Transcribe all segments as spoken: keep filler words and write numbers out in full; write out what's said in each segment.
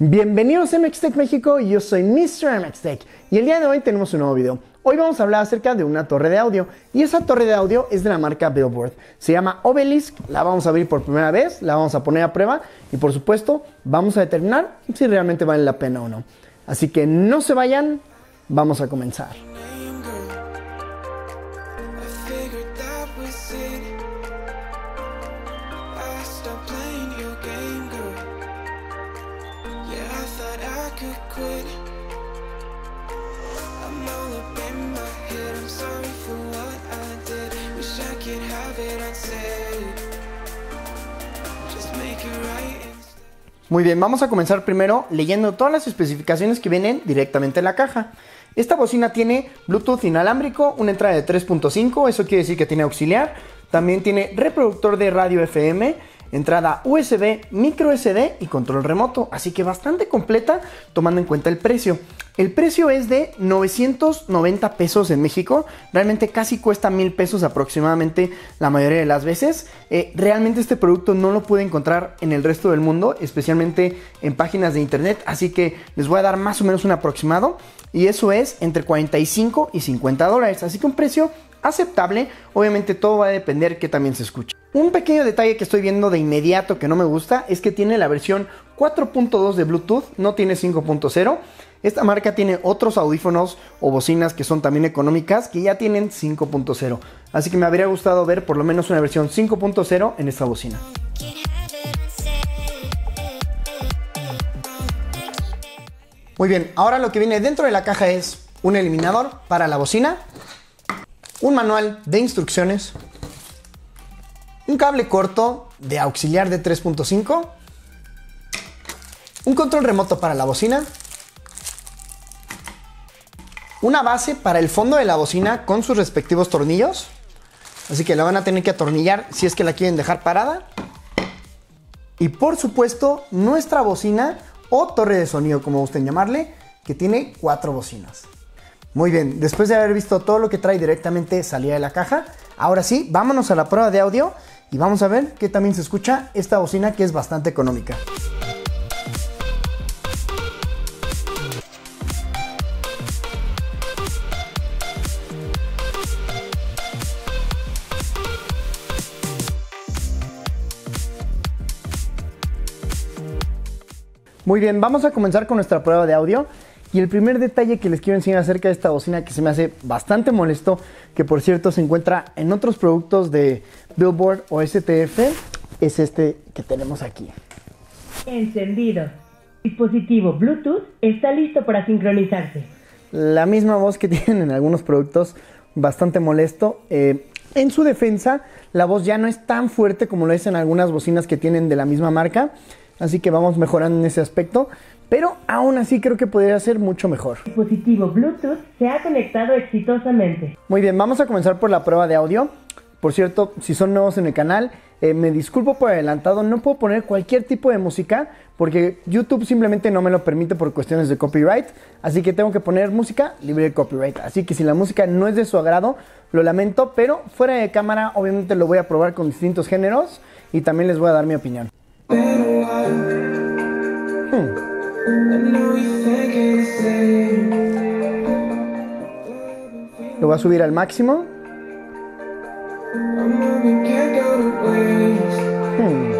Bienvenidos a M X Tech México, yo soy mister M X Tech y el día de hoy tenemos un nuevo video. Hoy vamos a hablar acerca de una torre de audio y esa torre de audio es de la marca Billboard. Se llama Obelisk, la vamos a abrir por primera vez, la vamos a poner a prueba y por supuesto vamos a determinar si realmente vale la pena o no. Así que no se vayan, vamos a comenzar. Muy bien, vamos a comenzar primero leyendo todas las especificaciones que vienen directamente en la caja. Esta bocina tiene Bluetooth inalámbrico, una entrada de tres punto cinco, eso quiere decir que tiene auxiliar. También tiene reproductor de radio F M, entrada U S B, micro S D y control remoto. Así que bastante completa tomando en cuenta el precio. El precio es de novecientos noventa pesos en México. Realmente casi cuesta mil pesos aproximadamente la mayoría de las veces. Eh, realmente este producto no lo pude encontrar en el resto del mundo, especialmente en páginas de internet. Así que les voy a dar más o menos un aproximado. Y eso es entre cuarenta y cinco y cincuenta dólares. Así que un precio aceptable. Obviamente todo va a depender que también se escuche. Un pequeño detalle que estoy viendo de inmediato que no me gusta es que tiene la versión cuatro punto dos de Bluetooth, no tiene cinco punto cero. Esta marca tiene otros audífonos o bocinas que son también económicas que ya tienen cinco punto cero. Así que me habría gustado ver por lo menos una versión cinco punto cero en esta bocina. Muy bien, ahora lo que viene dentro de la caja es un eliminador para la bocina, un manual de instrucciones, un cable corto de auxiliar de tres punto cinco, un control remoto para la bocina, una base para el fondo de la bocina con sus respectivos tornillos, así que la van a tener que atornillar si es que la quieren dejar parada, y por supuesto nuestra bocina o torre de sonido, como gusten llamarle, que tiene cuatro bocinas. Muy bien, después de haber visto todo lo que trae directamente salida de la caja, ahora sí, vámonos a la prueba de audio y vamos a ver qué también se escucha esta bocina que es bastante económica. Muy bien, vamos a comenzar con nuestra prueba de audio. Y el primer detalle que les quiero enseñar acerca de esta bocina que se me hace bastante molesto, que por cierto se encuentra en otros productos de Billboard o S T F, es este que tenemos aquí. Encendido. Dispositivo Bluetooth está listo para sincronizarse. La misma voz que tienen en algunos productos, bastante molesto. Eh, en su defensa, la voz ya no es tan fuerte como lo es en algunas bocinas que tienen de la misma marca. Así que vamos mejorando en ese aspecto. Pero aún así creo que podría ser mucho mejor. El dispositivo Bluetooth se ha conectado exitosamente. Muy bien, vamos a comenzar por la prueba de audio. Por cierto, si son nuevos en el canal, eh, me disculpo por adelantado. No puedo poner cualquier tipo de música porque YouTube simplemente no me lo permite por cuestiones de copyright. Así que tengo que poner música libre de copyright. Así que si la música no es de su agrado, lo lamento. Pero fuera de cámara, obviamente lo voy a probar con distintos géneros y también les voy a dar mi opinión. Hmm. Lo voy a subir al máximo. Hmm.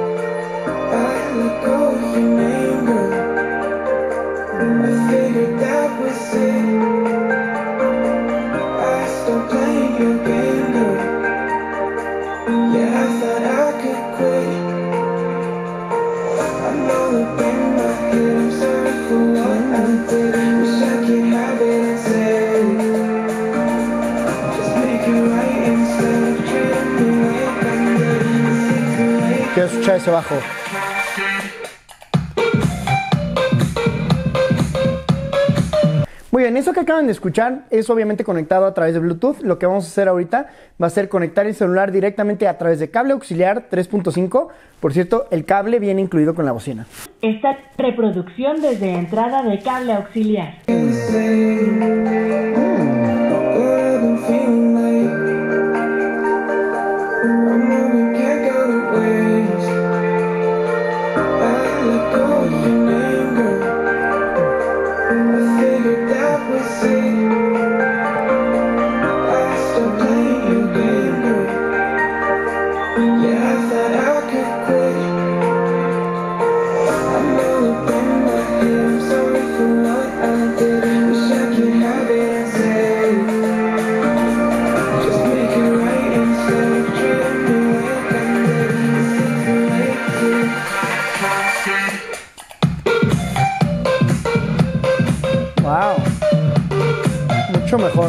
Quiero escuchar ese bajo. Muy bien, eso que acaban de escuchar es obviamente conectado a través de Bluetooth. Lo que vamos a hacer ahorita va a ser conectar el celular directamente a través de cable auxiliar tres punto cinco. Por cierto, el cable viene incluido con la bocina. Esta reproducción desde entrada de cable auxiliar. Mm. Wow. Mucho mejor.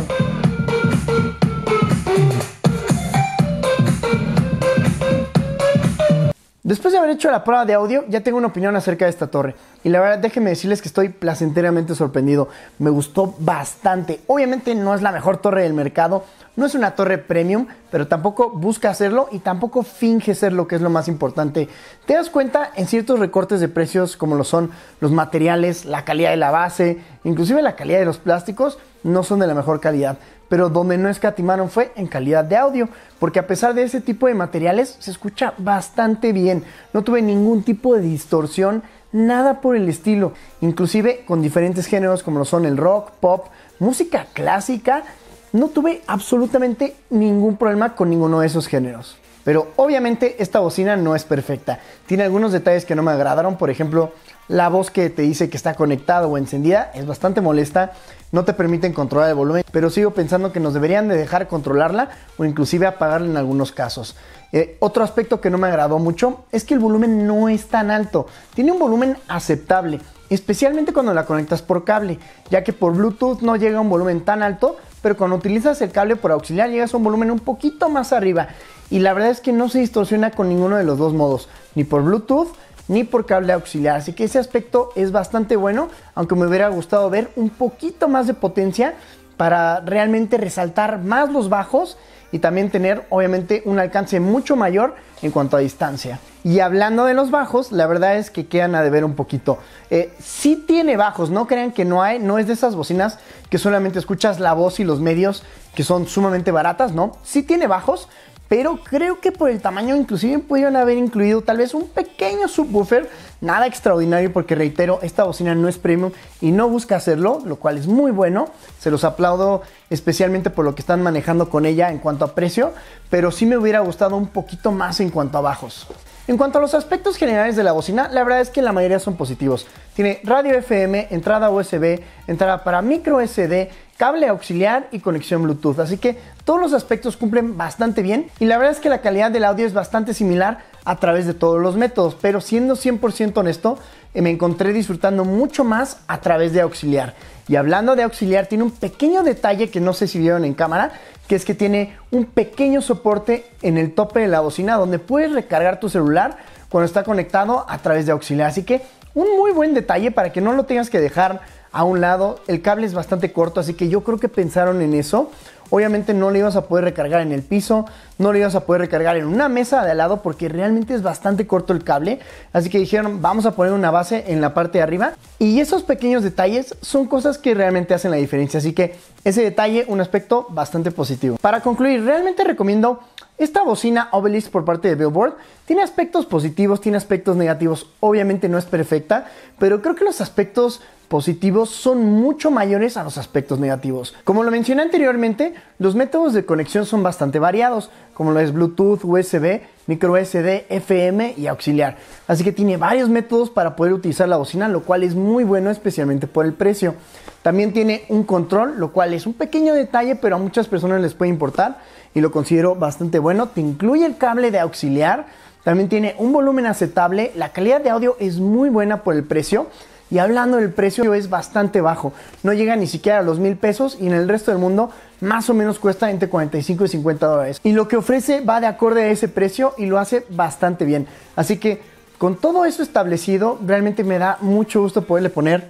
Después de haber hecho la prueba de audio, ya tengo una opinión acerca de esta torre. Y la verdad, déjenme decirles que estoy placenteramente sorprendido. Me gustó bastante. Obviamente no es la mejor torre del mercado. No es una torre premium, pero tampoco busca hacerlo y tampoco finge ser, lo que es lo más importante. Te das cuenta en ciertos recortes de precios, como lo son los materiales, la calidad de la base, inclusive la calidad de los plásticos, no son de la mejor calidad. Pero donde no escatimaron fue en calidad de audio, porque a pesar de ese tipo de materiales se escucha bastante bien. No tuve ningún tipo de distorsión, nada por el estilo. Inclusive con diferentes géneros como lo son el rock, pop, música clásica, no tuve absolutamente ningún problema con ninguno de esos géneros. Pero obviamente esta bocina no es perfecta. Tiene algunos detalles que no me agradaron. Por ejemplo, la voz que te dice que está conectada o encendida es bastante molesta. No te permiten controlar el volumen, pero sigo pensando que nos deberían de dejar controlarla o inclusive apagarla en algunos casos. Eh, otro aspecto que no me agradó mucho es que el volumen no es tan alto. Tiene un volumen aceptable, especialmente cuando la conectas por cable, ya que por Bluetooth no llega a un volumen tan alto, pero cuando utilizas el cable por auxiliar llegas a un volumen un poquito más arriba. Y la verdad es que no se distorsiona con ninguno de los dos modos, ni por Bluetooth ni por cable auxiliar, así que ese aspecto es bastante bueno, aunque me hubiera gustado ver un poquito más de potencia para realmente resaltar más los bajos y también tener obviamente un alcance mucho mayor en cuanto a distancia. Y hablando de los bajos, la verdad es que quedan a deber un poquito. Eh, sí tiene bajos, no crean que no hay, no es de esas bocinas que solamente escuchas la voz y los medios que son sumamente baratas, no, sí tiene bajos, pero creo que por el tamaño inclusive pudieron haber incluido tal vez un pequeño subwoofer, nada extraordinario porque reitero, esta bocina no es premium y no busca hacerlo, lo cual es muy bueno, se los aplaudo especialmente por lo que están manejando con ella en cuanto a precio, pero sí me hubiera gustado un poquito más en cuanto a bajos. En cuanto a los aspectos generales de la bocina, la verdad es que la mayoría son positivos. Tiene radio F M, entrada U S B, entrada para micro S D, cable auxiliar y conexión Bluetooth. Así que todos los aspectos cumplen bastante bien y la verdad es que la calidad del audio es bastante similar a través de todos los métodos. Pero siendo cien por ciento honesto, eh, me encontré disfrutando mucho más a través de auxiliar. Y hablando de auxiliar, tiene un pequeño detalle que no sé si vieron en cámara, que es que tiene un pequeño soporte en el tope de la bocina donde puedes recargar tu celular cuando está conectado a través de auxiliar. Así que un muy buen detalle para que no lo tengas que dejar a un lado. El cable es bastante corto, así que yo creo que pensaron en eso. Obviamente no lo ibas a poder recargar en el piso, no lo ibas a poder recargar en una mesa de al lado porque realmente es bastante corto el cable. Así que dijeron, vamos a poner una base en la parte de arriba. Y esos pequeños detalles son cosas que realmente hacen la diferencia. Así que ese detalle, un aspecto bastante positivo. Para concluir, realmente recomiendo esta bocina Obelisk por parte de Billboard. Tiene aspectos positivos, tiene aspectos negativos. Obviamente no es perfecta, pero creo que los aspectos positivos son mucho mayores a los aspectos negativos. Como lo mencioné anteriormente, los métodos de conexión son bastante variados, como lo es Bluetooth, U S B, micro S D, F M y auxiliar. Así que tiene varios métodos para poder utilizar la bocina, lo cual es muy bueno, especialmente por el precio. También tiene un control, lo cual es un pequeño detalle, pero a muchas personas les puede importar y lo considero bastante bueno. Te incluye el cable de auxiliar, también tiene un volumen aceptable, la calidad de audio es muy buena por el precio. Y hablando del precio, es bastante bajo, no llega ni siquiera a los mil pesos y en el resto del mundo más o menos cuesta entre cuarenta y cinco y cincuenta dólares. Y lo que ofrece va de acorde a ese precio y lo hace bastante bien. Así que con todo eso establecido, realmente me da mucho gusto poderle poner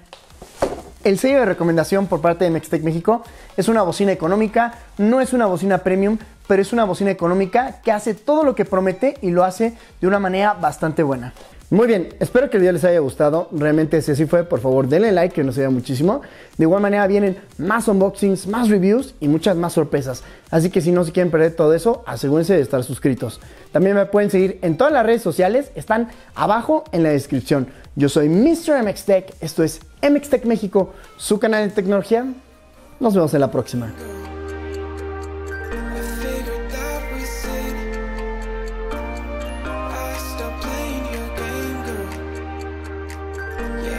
el sello de recomendación por parte de Mextec México. Es una bocina económica, no es una bocina premium, pero es una bocina económica que hace todo lo que promete y lo hace de una manera bastante buena. Muy bien, espero que el video les haya gustado. Realmente si así fue, por favor denle like, que nos ayuda muchísimo. De igual manera vienen más unboxings, más reviews y muchas más sorpresas. Así que si no se quieren perder todo eso, asegúrense de estar suscritos. También me pueden seguir en todas las redes sociales, están abajo en la descripción. Yo soy mister MXTech, esto es Mxtec México, su canal de tecnología. Nos vemos en la próxima. Yeah.